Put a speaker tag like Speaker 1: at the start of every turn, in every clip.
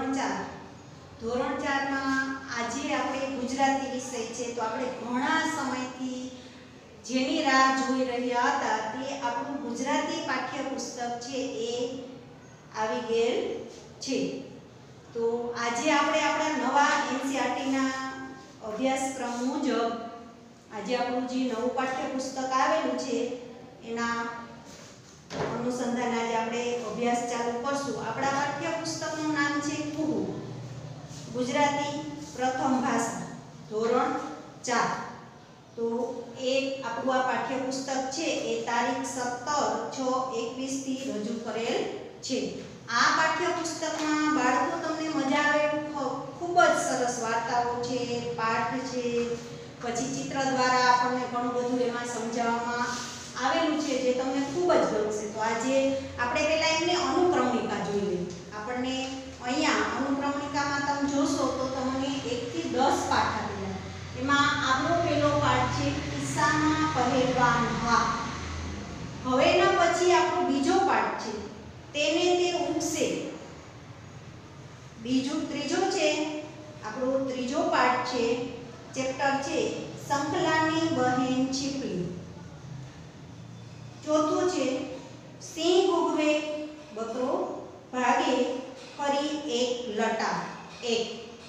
Speaker 1: ધોરણ 4 માં આજે આપણે ગુજરાતી વિષય છે તો આપણે ઘણા સમયથી જેની રાહ જોઈ રહ્યા હતા તે આપણું ગુજરાતી પાઠ્યપુસ્તક છે એ આવી ગયેલ છે। તો આજે આપણે આપણા નવા એનસીઈઆરટી ના અભ્યાસક્રમ મુજબ આજે આપણું જે નવું પાઠ્યપુસ્તક આવેલું છે એના અનુસંધાન આજે આપણે અભ્યાસ ચાલુ કરશું। આપણા પાઠ્યપુસ્તકનું નામ છે કુહુ ગુજરાતી પ્રથમ ભાષા ધોરણ 4। તો એ આપણું આ પાઠ્યપુસ્તક છે એ તારીખ 17/6/21 થી રજૂ કરેલ છે। આ પાઠ્યપુસ્તકમાં બાળકો તમને મજા આવે ખૂબ જ સરસ વાર્તાઓ છે, પાઠ છે, પછી ચિત્ર દ્વારા આપણને ઘણું બધું એમાં સમજાવવામાં આવેલું છે જે તમને ખૂબ જ ગમશે। તો આજે આપણે પહેલા એમની અનુક્રમણિકા જોઈ લઈએ। આપણને અહીંયા અનુક્રમણિકામાં તમે જોશો તો તમને 1 થી 10 પાઠ આપેલા, એમાં આપણો પહેલો પાઠ છે કિસ્સામાં પહેલવાન હા। હવે એના પછી આપણો બીજો પાઠ છે તેને તે ઉગશે। ત્રીજો છે આપણો ત્રીજો પાઠ છે ચેપ્ટર છે સંકલાની બહેન છીપલી। ચોથું છે સિંહ ગુગવે બકરો ભાગે ફરી એક લટાર એક।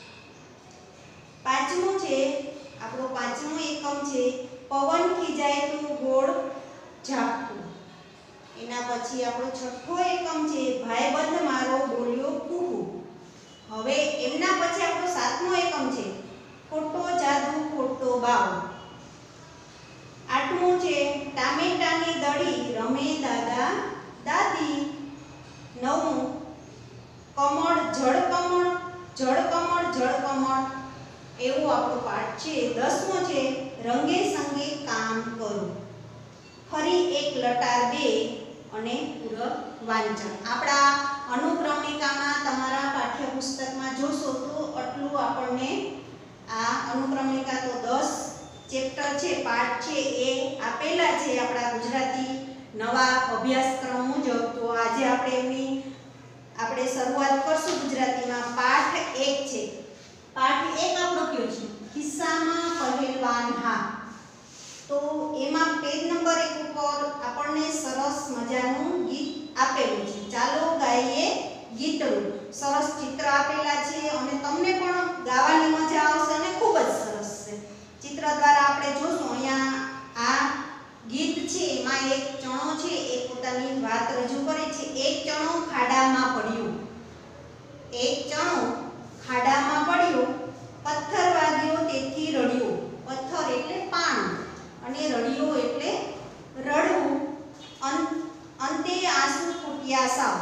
Speaker 1: પાંચમું છે આપણો પાંચમો એકમ છે પવન ખીજાય તો ગોળ ઝાપટું। એના પછી આપણો છઠ્ઠો એકમ છે ભાઈબંધ મારો બોલ્યો કુહુ। હવે એમના પછી આપણો સાતમો એકમ છે ખોટો જાદુ ખોટો બાવ। આઠમું છે ટામેટાની દડી રમે દાદા દાદી। નવમું કમળ જળ કમળ જળ કમળ જળ કમળ એવો આપણો પાઠ છે। 10મો છે રંગે સંગે કામ કરું ફરી એક લટાર 2 અને પૂરક વાંચન। આપણા અનુક્રમણિકામાં તમારા પાઠ્યપુસ્તકમાં જોશો તો આટલું આપણને આ અનુક્રમણિકા તો 10 ચેપ્ટર છે, પાઠ છે એ આપેલા છે આપણા ગુજરાતી નવા અભ્યાસક્રમ મુજબ। તો આજે આપણે શરૂઆત કરશું ગુજરાતીમાં। પાઠ 1 છે। પાઠ 1 આપણો કયો છે કિસ્સામાં પહેલવાન હા। તો એમાં પેજ નંબર 1 ઉપર આપણને સરસ મજાનું ગીત આપેલું છે। ચાલો ગાઈએ ગીતડું। સરસ ચિત્ર આપેલા છે અને તમને પણ ગાવાની મજા આવશે અને ખૂબ જ સરસ છે। ચિત્ર દ્વારા આપણે જોશું અહીંયા આ ગીત છે એમાં એક ચણો છે એ પોતાની વાત રજૂ કરે છે। એક ચણો ખાડામાં પડ્યો, એક ચણો ખાડામાં પડ્યો, પથ્થર વાગ્યો તેથી રડ્યો। પથ્થર એટલે પાણી અને રડ્યો એટલે રડવું। અંતે આંસુ ફૂટ્યા સાવ,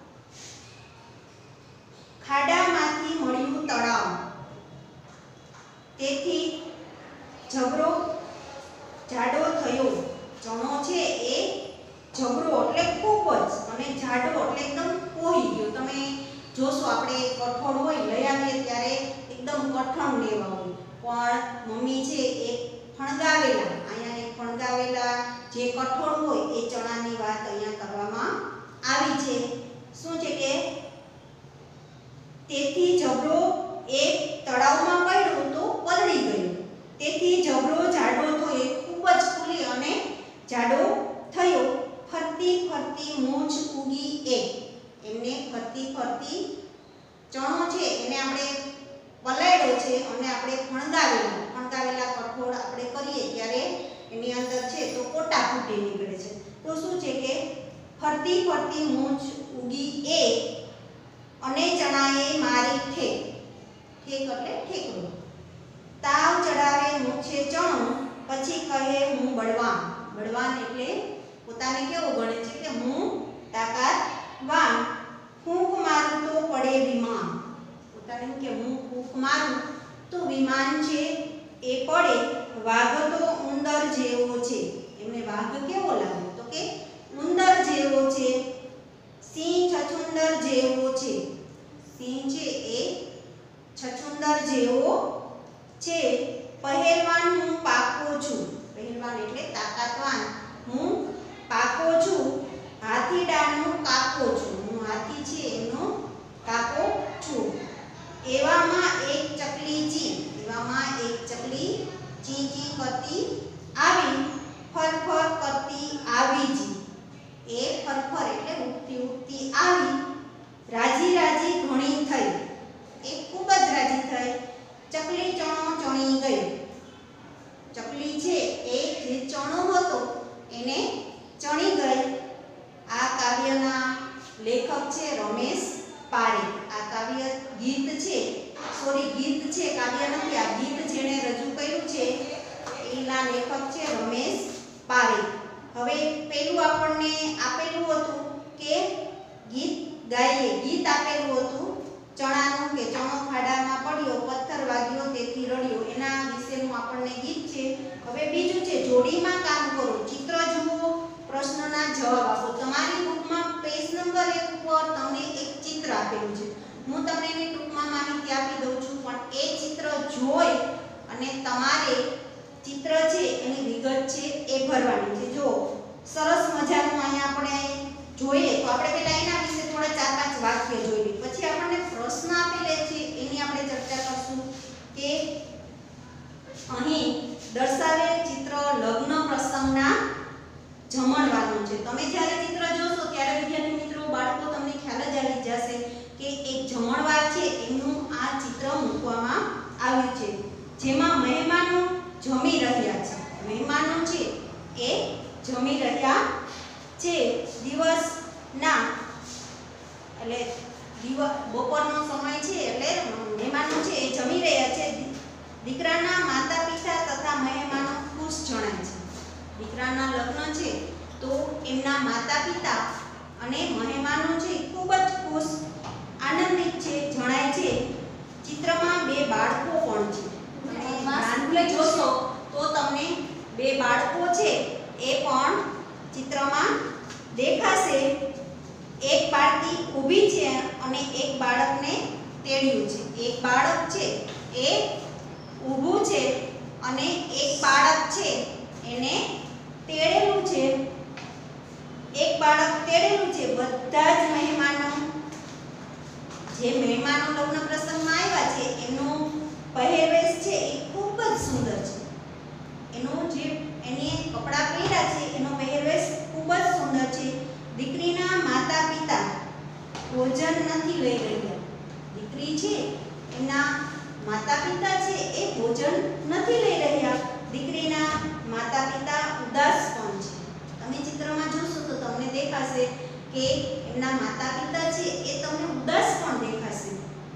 Speaker 1: ખાડામાંથી મળ્યું તળાવ, તેથી જબરો જાડો થયો। ચણો છે એ જબરો એટલે ખૂબ જ અને જાડો એટલે એકદમ પોહી ગયો। તમે જોશો આપણે કઠોળ હોય લઈ આવીએ ત્યારે એકદમ કઠણ લેવા હોય, પણ મમ્મી છે એ ફણગાવેલા અહીંયા એક ફણગાવેલા જે કઠોળ હોય એ ચણાની વાત અહીંયા કરવામાં આવી છે। શું છે કે તેથી જબરો એક તળાવમાં પડ્યો તો પલળી ગયો, તેથી જબરો જાડો થયો, એ ખૂબ જ ફૂલી અને જાડો થયો। ફરતી ફરતી મૂછ ઉગી એક, એમને ફરતી ફરતી ચણો છે એને આપણે પલાળ્યો છે અને આપણે ફણગાવેલા કઠોળ આપણે કરીએ ત્યારે એની અંદર છે તો કોટા ફૂટી નીકળે છે। તો શું છે કે ફરતી ફરતી મૂછ ઉગી એક અને ચણાએ મારી ઠેક, ઠેક એટલે ઠેકડો। તાવ ચડાવે મૂછે ચણો પછી કહે હું બળવાન, બળવાન એટલે પોતાને કેવો ગણે છે કે હું તાકાતવાન। ફૂંક મારું તો પડે વિમાન, પોતાને કે હું ફૂંક મારું તો વિમાન છે એ પડે। વાઘ તો ઉંદર જેવો છે, એમને વાઘ કેવો લાગે તો કે ઉંદર જેવો છે। સિંહ છછુંદર જેવો છે, સિંહ છે એ છછુંદર જેવો છે। પહેલવાન હું પાકો છું, પહેલવાન એટલે તાકાતવાન, હું પાકો છું। હાથીડાનો કાકો છું, હું હાથી છે એનો કાકો છું। રાજી રાજી ઘણી થઈ, એ ખૂબ જ રાજી થઈ. ચકલી ચણો ચણી ગઈ, ચકલી છે એ જે ચણો હતો એને ચણી ગઈ. આ કાવ્યના લેખક છે રમેશ પારેખ. આ કાવ્ય ગીત છે, ગીત છે, કાવ્ય નથી. આ ગીત જેણે રજૂ કર્યું છે એના લેખક છે રમેશ પારેખ. હવે પેલું આપણને આપેલું હતું કે ગીત ગાઈએ. ગીત આપેલું હતું ચણાનું કે ચણો ખાડામાં પડ્યો, પથ્થર વાગ્યો તેથી રડ્યો, એના વિશેનું આપણને ગીત છે. હવે બીજું છે જોડીમાં કામ કરો, ચિત્ર જુઓ, પ્રશ્નના જવાબ આપો. તમારી બુકમાં પેજ નંબર 1 ઉપર તમને એક ચિત્ર આપેલું છે. હું તમને એની ટૂંકમાં માહિતી આપી દઉં છું, પણ એ ચિત્ર જોઈ અને તમારે ચિત્ર છે એની વિગત છે એ ભરવાની છે. જો સરસ મજાનું અહીંયા આપણે જોઈએ તો આપણે પહેલા એના વિશે થોડા 4-5 વાક્ય જોઈ લઈએ, પછી આપણને પ્રશ્ન આપેલા છે એની આપણે ચર્ચા કરશું. કે અહીં દર્શાવેલ ચિત્ર લગ્ન પ્રસંગના જમણવારનું છે. તમે જ્યારે ચિત્ર જોશો ત્યારે વિદ્યાર્થી મિત્રો, બાળકો, તમને ખ્યાલ જ આવી જશે કે એક જમણવાર છે એનું આ ચિત્ર મૂકવામાં આવ્યું છે, જેમાં મહેમાનો જમી રહ્યા છે. મહેમાનો છે એ જમી રહ્યા છે. દિવસના એટલે બપોરનો સમય છે એટલે મહેમાનો છે એ જમી રહ્યા છે. દીકરાના માતા પિતા તથા મહેમાનો ખુશ જણાય છે. દીકરાના લગ્ન છે તો એમના માતા પિતા અને મહેમાનો છે ખૂબ જ ખુશ, આનંદિત છે જણાય છે. ચિત્રમાં 2 બાળકો પણ છે. તમે જોશો તો તમને 2 બાળકો છે એ પણ ચિત્રમાં દેખાશે. એક બાળકી ઊભી છે અને એક બાળકને તેડ્યું છે. એક બાળક છે એ ઊભું છે અને એક બાળક છે એને તેડેલું છે. એક બાળક તેડેલું છે. બધા જ મહેમાનો, જે મહેમાનો લગ્ન પ્રસંગમાં આવ્યા છે એનો પહેરવેશ છે એ ખૂબ જ સુંદર છે. એનું જે એને કપડાં પહેર્યા છે એનો પહેરવેશ ખૂબ જ સુંદર છે. દીકરીના માતા પિતા ભોજન નથી લઈ રહ્યા. દીકરી છે એના માતા પિતા છે એ ભોજન નથી લઈ રહ્યા. દીકરીના માતા પિતા ઉદાસ પણ છે. તમે ચિત્રમાં જોશો તો તમને દેખાશે કે એમના માતા પિતા છે એ તમને ઉદાસ પણ દેખાશે.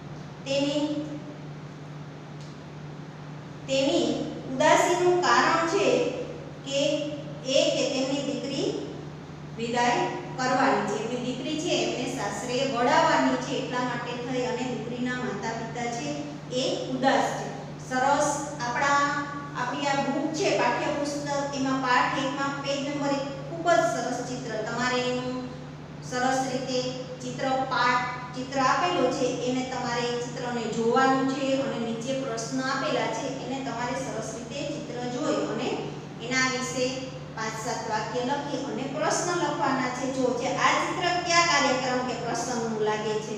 Speaker 1: તેની ઉદાસીનું કારણ છે કે તેમની દીકરી વિદાય કરવાની છે. એમની દીકરી છે એમને સાસરે વળાવવાની છે, એટલા માટે થઈ અને દીકરીના માતા પિતા છે એ ઉદાસ છે. સરસ. આપણી આ બુક છે પાઠ્યપુસ્તક, એમાં પાઠ 1 માં પેજ નંબર 1 ખૂબ જ સરસ ચિત્ર, તમારે એનું સરસ રીતે ચિત્ર આપેલો છે એને તમારે ચિત્રને જોવાનું છે અને નીચે પ્રશ્ન આપેલા છે એને તમારે સરસ રીતે ચિત્ર જોઈ અને એના વિશે 5-7 વાક્ય લખી અને પ્રશ્ન લખવાના છે. જો છે આ ચિત્ર કયા કાર્યક્રમ કે પ્રસંગનું લાગે છે,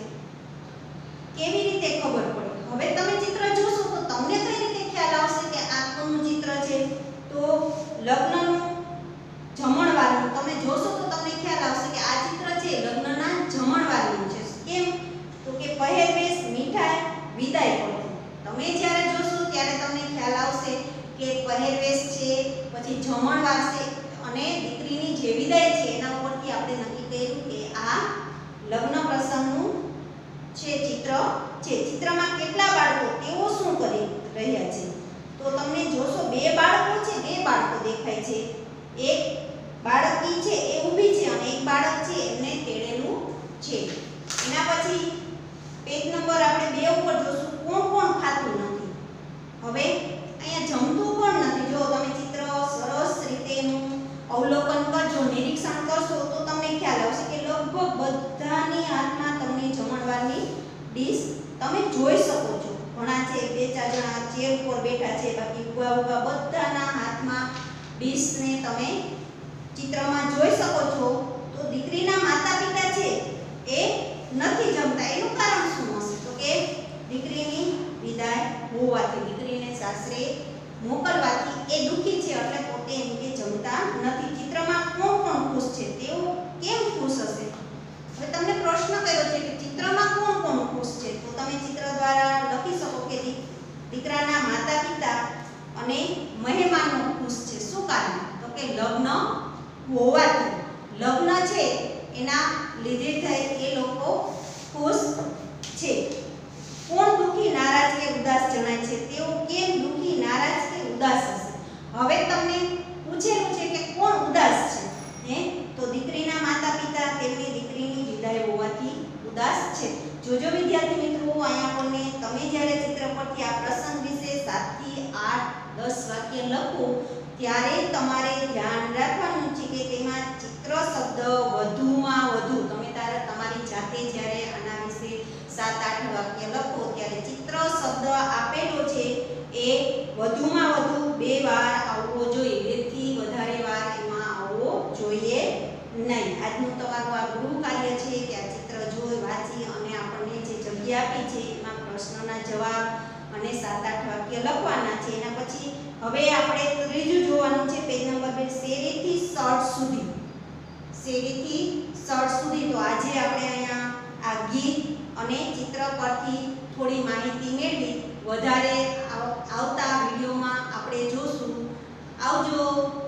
Speaker 1: કેવી રીતે ખબર પડે. હવે તમે ચિત્ર જોશો તો તમને કઈ રીતે ખ્યાલ આવશે કે આ કોનું ચિત્ર છે. તો લગ્નનું જમણવારનું તમે જોશો તો તમને ખ્યાલ આવશે કે આ ચિત્ર છે લગ્નના જમણવારનું છે. કેમ? તો કે પહેરવેશ, મીઠાઈ, વિદાય પડતી. તમે જ્યારે જોશો ત્યારે તમને ખ્યાલ આવશે કે પહેરવેશ છે, પછી જમણવાર છે અને દીકરીની જે વિદાય છે એના ઉપરથી આપણે નક્કી કર્યું કે આ લગ્ન પ્રસંગનું છે ચિત્ર છે. ચિત્રમાં કેટલા બાળકો, તેઓ શું કરી રહ્યા છે. તો તમને જોશો 2 બાળકો છે, 2 બાળકો દેખાય છે. એક બાળકી છે એ ઊભી છે અને એક બાળક છે એમને તેડેલું છે. એના પછી પેજ નંબર આપણે 2 ઉપર જોશું કોણ કોણ ખાતું નથી. હવે અહીંયા જમતું પણ નથી. જો તમે ચિત્ર સરસ રીતે એનું અવલોકન કરજો, નિરીક્ષણ કરશો તો તમને ખ્યાલ આવશે કે લગભગ બધાની હાથમાં તમને જમણવારની ડીશ તમે જોઈ શકો છો. ઘણા છે 2-4 જણા ચેર ઉપર બેઠા છે, બાકી ઊભા બધાના હાથમાં ડીશને તમે ચિત્રમાં જોઈ શકો છો. તો દીકરીના માતા પિતા છે એ નથી જમતા. એનું કારણ શું હશે? તો કે દીકરીની વિદાય હોવાથી, દીકરીને સાસરે મોકલવાથી એ દુખી છે એટલે પોતે એમ કે જમતા નથી. ચિત્રમાં કોણ કોણ ખુશ છે, તેઓ કેમ ખુશ હશે? હવે તમને પ્રશ્ન કર્યો છે કે ચિત્રમાં લેવાથી ઉદાસ છે. જોજો વિદ્યાર્થી મિત્રો, અહીંયા આપણને તમે જ્યારે ચિત્ર પરથી આ પ્રસંગ વિશે 7 થી 8 10 વાક્ય લખો ત્યારે તમારે ધ્યાન રાખવાનું છે કે તેમાં ચિત્ર શબ્દ વધુમાં વધુ તમે તમારી જાતે જ્યારે આના વિશે 7-8 વાક્ય લખો ત્યારે ચિત્ર શબ્દ આપેલો છે એ વધુમાં વધુ 2 વાર આવવો જોઈએ. 2 થી વધારે વાર એમાં આવવો જોઈએ નહીં. આજનું તમારું આ ગૃહ કાર્ય છે કે આ ચિત્ર જોઈ વાંચી અને આપણને જે જગ્યા આપી છે એમાં પ્રશ્નોના જવાબ અને 7-8 વાક્ય લખવાના છે. એના પછી હવે આપણે ત્રીજું જોવાનું છે પેજ નંબર 2, શેરીથી શર્ટ સુધી. શેરીથી શર્ટ સુધી. તો આજે આપણે અહીંયા આ ગીત અને ચિત્ર પરથી થોડી માહિતી મેળવી. વધારે આવતા વિડીયોમાં આપણે જોશું. આવજો.